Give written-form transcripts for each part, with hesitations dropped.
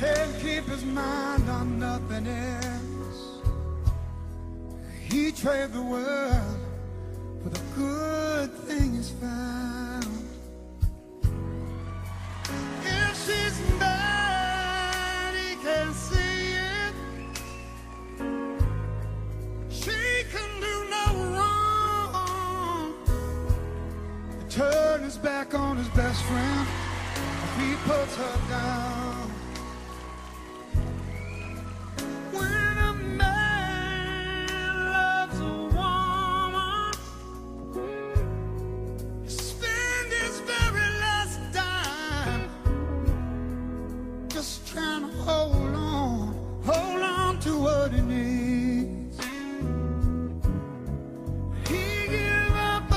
Can't keep his mind on nothing else. He traded the world for the good thing he's found. If she's mad, he can't see it. She can do no wrong. He turned his back on his best friend. He puts her down. When a man loves a woman, he spends his very last dime just trying to hold on to what he needs. He gives up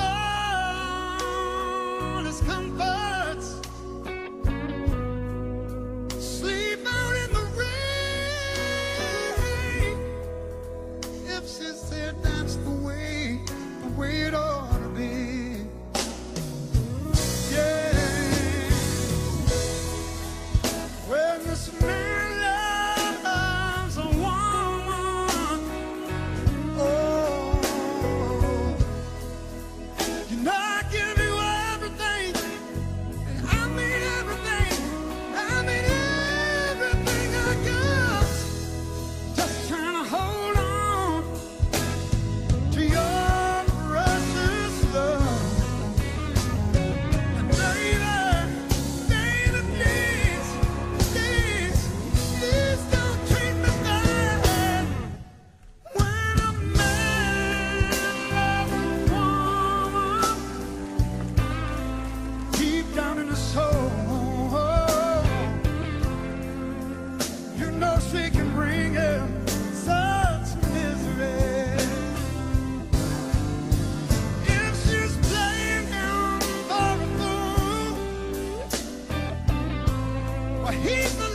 all his comforts, sleep out in the rain. If she said that's the way it ought to be. Yeah. When this man loves a woman, oh, you know I give you everything. I mean everything. I mean everything I got. Just trying to hold on to your precious love. And baby, please don't treat me bad. When a man loves a woman, deep down in his soul, you know she can bring him such misery. If she's playing him for a fool, well, he's the